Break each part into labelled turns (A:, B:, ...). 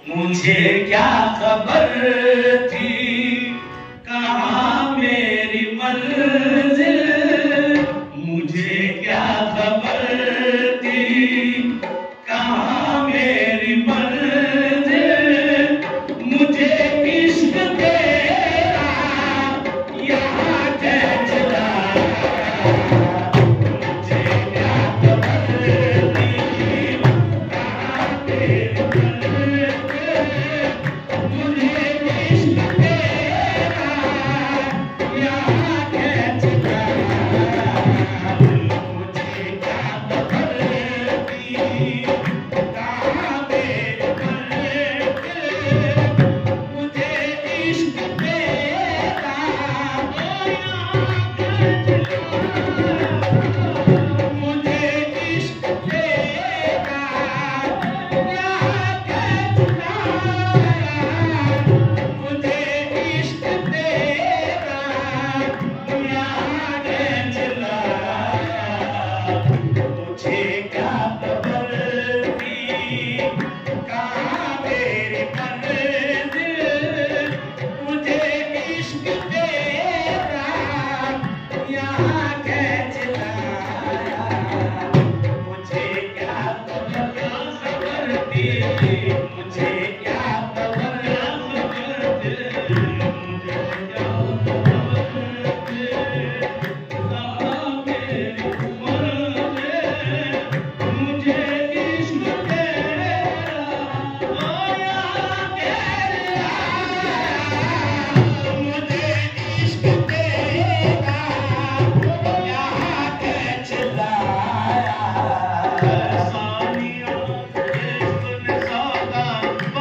A: मुझे क्या खबर थी कहाँ मेरी मंजिल, मुझे क्या खबर थी कहाँ मेरी मंजिल, मुझे इश्क तेरा यहाँ कैसे चला, मुझे क्या खबर थी कहाँ मेरी मंजिल, मुझे इश्क तेरा यहाँ कैसे चला, मुझे क्या खबर थी कहाँ मेरी मंजिल, मुझे इश्क तेरा यहाँ कैसे चला, मुझे इश्क तेरा यहाँ कैसे चला, मुझे इश्क तेरा यहाँ कैसे चला, मुझे क्या खबर थी कहाँ मेरी मंजिल, मुझे इश्क तेरा यहाँ कैसे लाया, मुझे क्या खबर थी, मुझे क्या खबर थी, मुझे क्या खबर थी कहाँ मेरी मंजिल, मुझे इश्क तेरा यहाँ कैसे लाया, मुझे इश्क तेरा यहाँ कैसे लाया, सानिया इश्क ने सौदा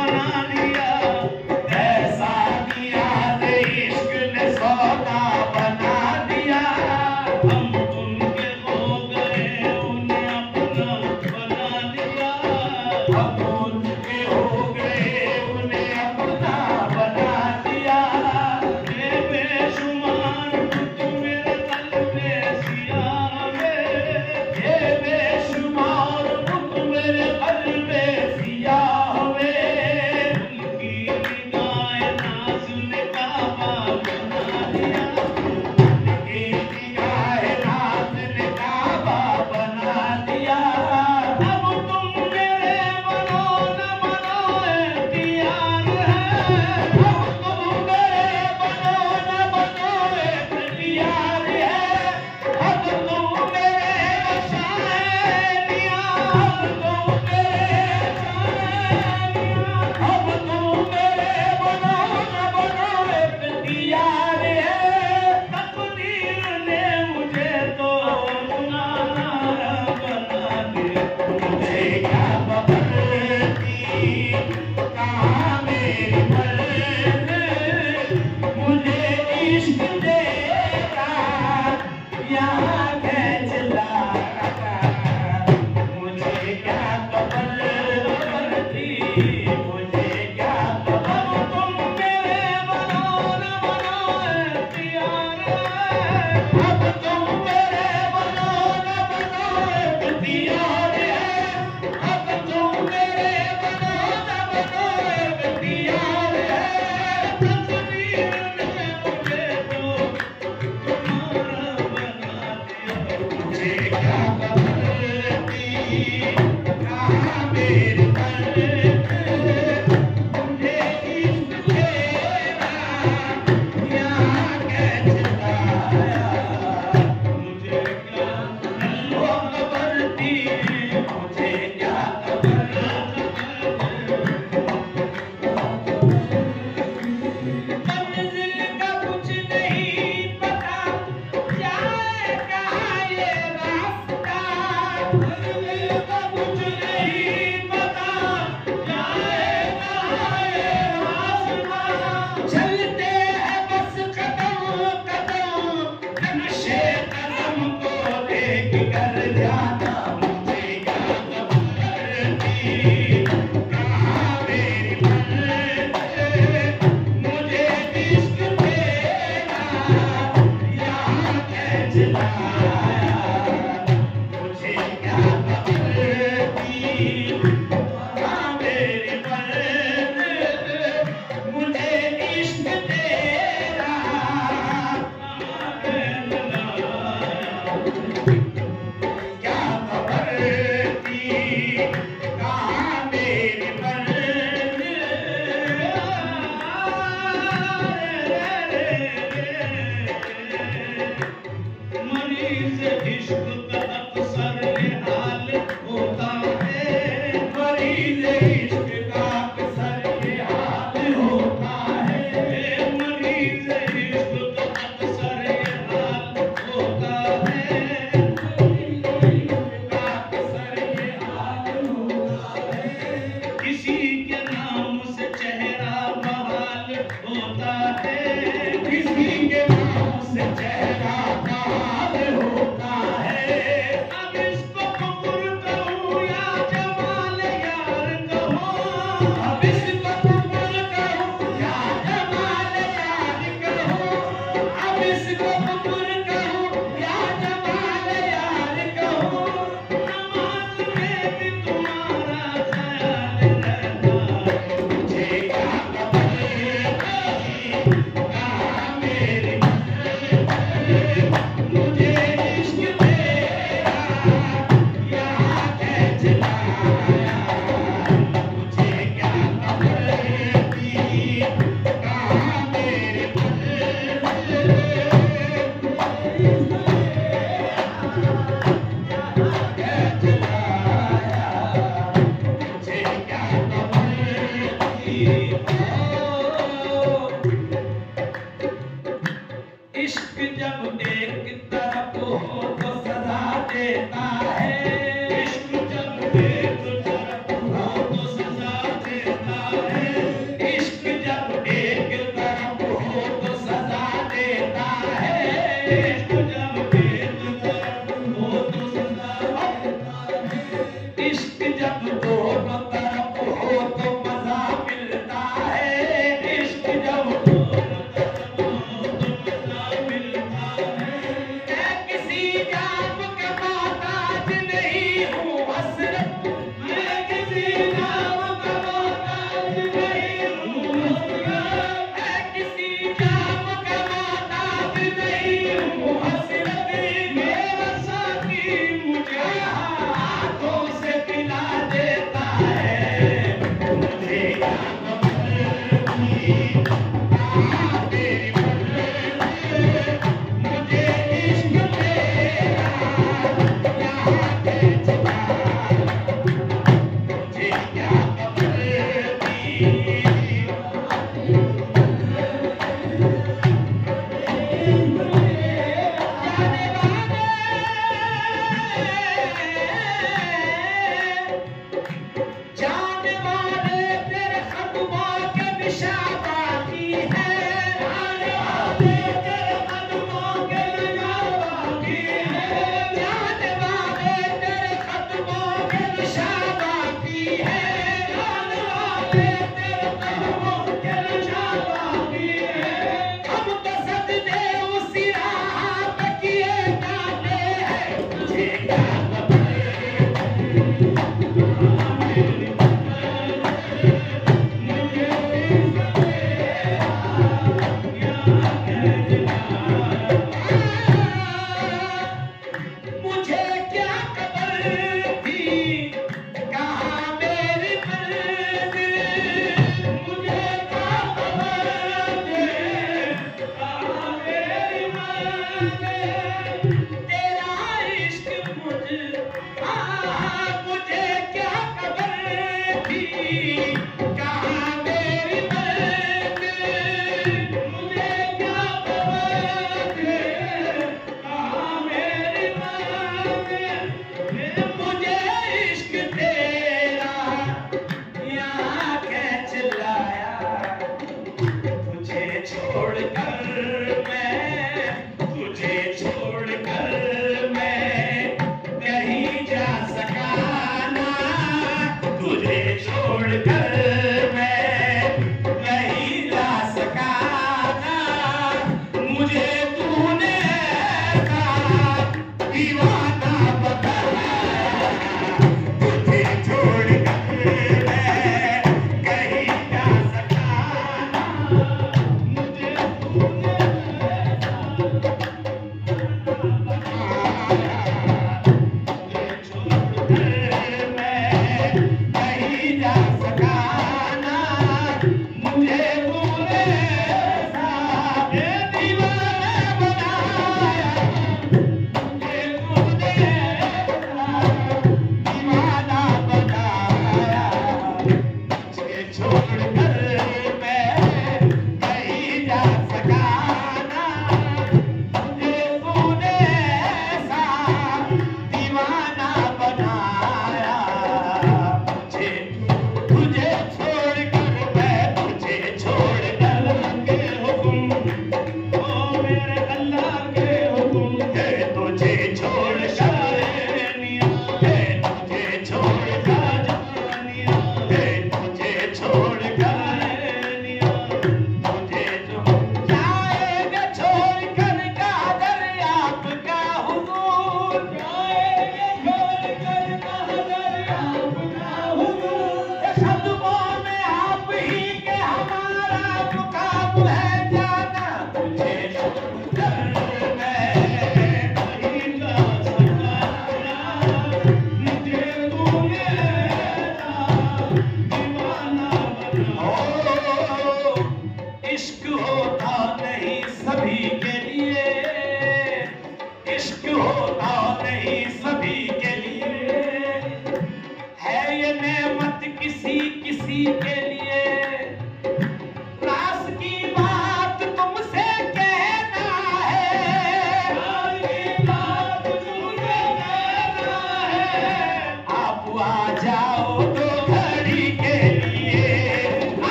A: छोड़ कर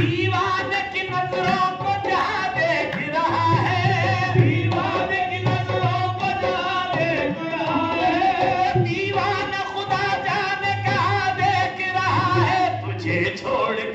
A: दीवाने की नजरों को जहाँ देख रहा है, दीवाने की नजरों को जहाँ देख रहा है, दीवाना खुदा जाने कहाँ देख रहा है, तुझे छोड़कर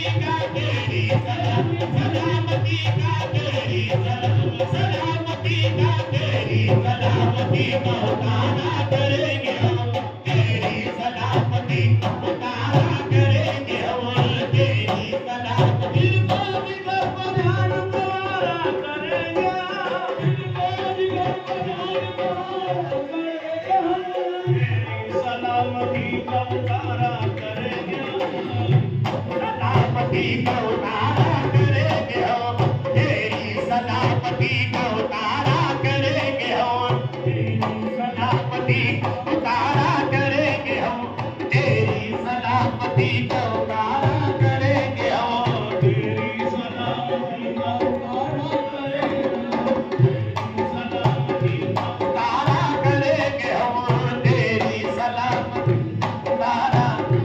A: का तेरी सलामती का तेरी सलामती का तेरी सलामती का उतारा करेंगे हम तेरी सलामती उतारा करेंगे हम तेरी सलामती सलामती का उतारा करेंगे सलामती का उतारा करेंगे हम तेरी सलामती का उतारा करेंगे हम तेरी सलामती उतारा करेंगे हम तेरी सलामती का उतारा करेंगे हम तेरी सलामती का उतारा करेंगे उतारा करेंगे हम तेरी सलामती उतारा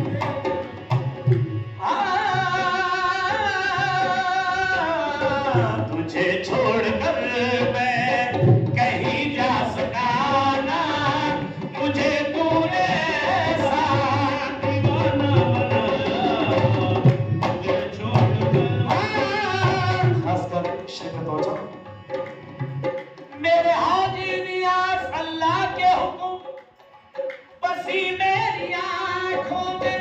A: तुझे छोड़कर मैं कहीं जा सका ना मुझे तूने ऐसा दीवाना बनाया तुझे छोड़कर खासकर शेख मेरे हाजी नियाज अल्लाह के हुक्म बसी मेरी आंखों में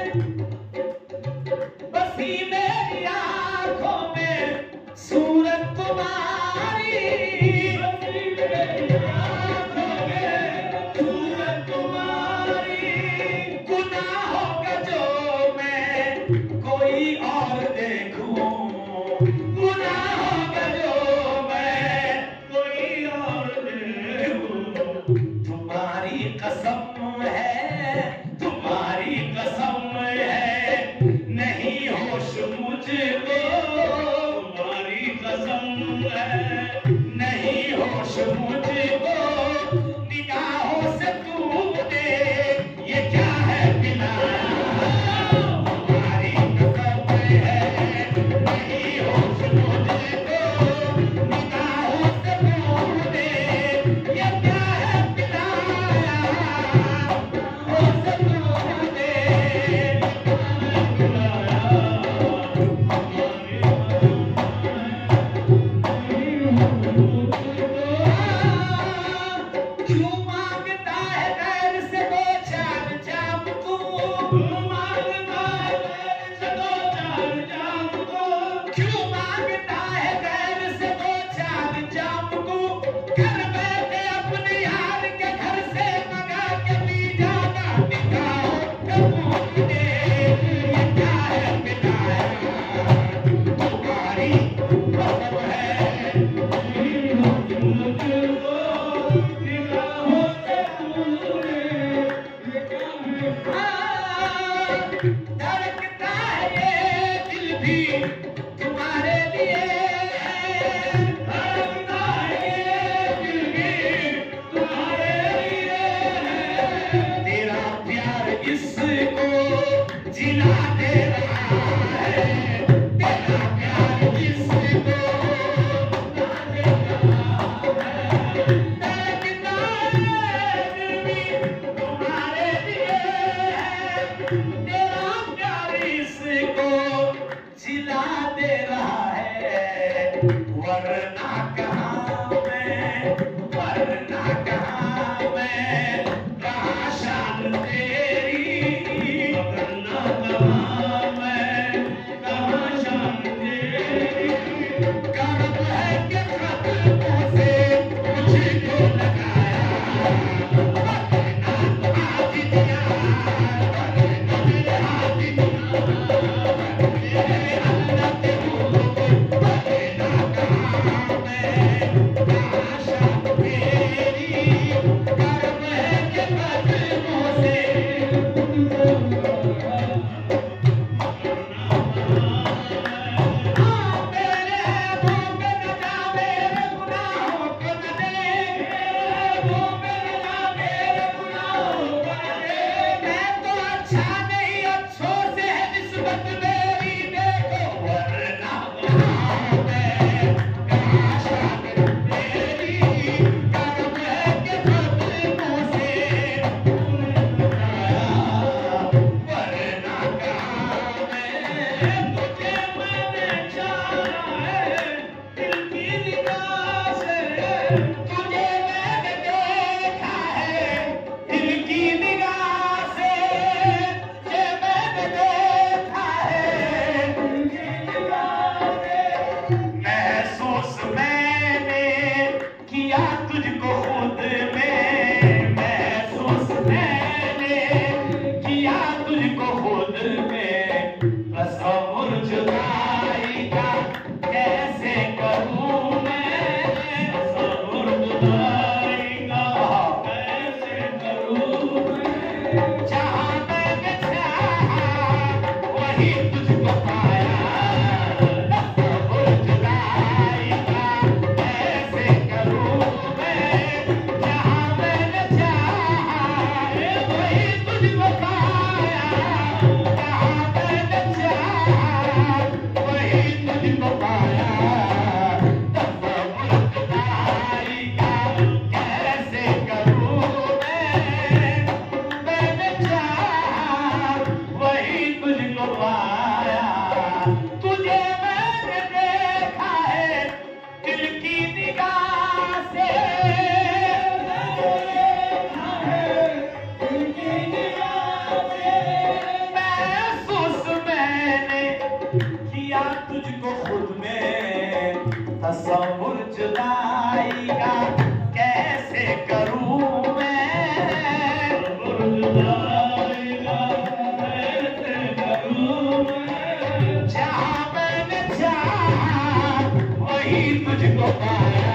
A: बसी मेरी आंखों में सूरत तुम्हारी बसी मेरी आंखों में सूरत तुम्हारी गुनाहों का जो मैं कोई और देखूं गुनाहों का जो मैं कोई और देखूं तुम्हारी कसम है नहीं होश मुझको तुम्हारी कसम है नहीं होश मुझको निगाहों से तूने ये क्या है पिलाया तुम्हारी कसम है नहीं होश मुझको निगाहों से तूने ये क्या है पिलाया होश तूने क्यों मांगता है गैर से दो चार जाम तू क्यों मांगता है गैर से दो चार जाम तू क्यों मांगता है गैर से दो चार जाम तू घर बैठे अपने यार के घर से मंगा के पी जाना दिखाओ तूने ये क्या है पिलाया तुम्हारी कसम है धड़कता है ये दिल भी तुम्हारे लिए धड़कता है ये दिल भी तुम्हारे लिए तेरा प्यार इसको जिला दे रहा है तेरा प्यार इसको जिला दे रहा है धड़कता है दिल भी तुम्हारे लिए तेरा प्यार इसको जिला दे रहा है वरना कहाँ मैं कहाँ शान तेरी वरना कहाँ मैं कहाँ शान तेरी करम है कि खतों से मुझको लगाया वरना आज दिया वरना आज दिया तुझको खुद में तसव्वुर जुदाई का कैसे करूं मैं, जुदाई का कैसे करूं मैं, जहां मैंने चाहा वही तुझको पाया,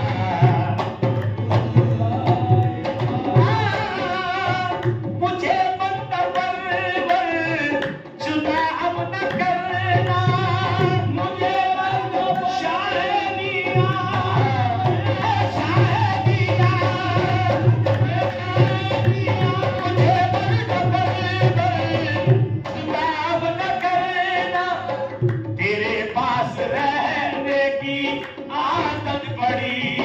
A: मुझे बंदा परवर जुदा अब न करना, मुझे बंदा शायनिया शायनिया, मुझे बंदा परवर जुदा अब न करना, तेरे पास रहने की आदत पड़ी